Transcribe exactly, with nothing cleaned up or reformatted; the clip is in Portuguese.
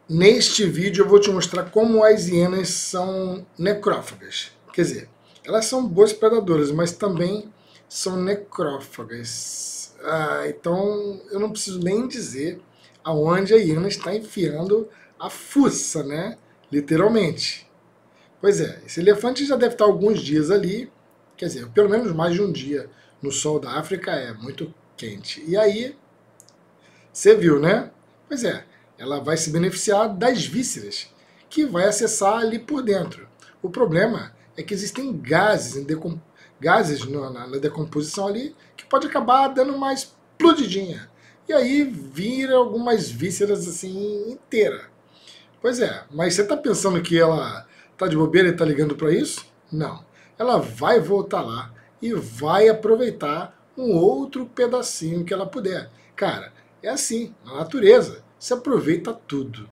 Neste vídeo eu vou te mostrar como as hienas são necrófagas. Quer dizer, elas são boas predadoras, mas também são necrófagas. Ah, então eu não preciso nem dizer aonde a hiena está enfiando a fuça, né? Literalmente. Pois é, esse elefante já deve estar alguns dias ali, quer dizer, pelo menos mais de um dia no sol da África, é muito quente. E aí, você viu, né? Pois é, ela vai se beneficiar das vísceras, que vai acessar ali por dentro. O problema é que existem gases, em decom... gases na, na decomposição ali, que pode acabar dando uma explodidinha. E aí vira algumas vísceras assim inteira. Pois é, mas você está pensando que ela está de bobeira e está ligando para isso? Não. Ela vai voltar lá e vai aproveitar um outro pedacinho que ela puder. Cara, é assim, na natureza, se aproveita tudo.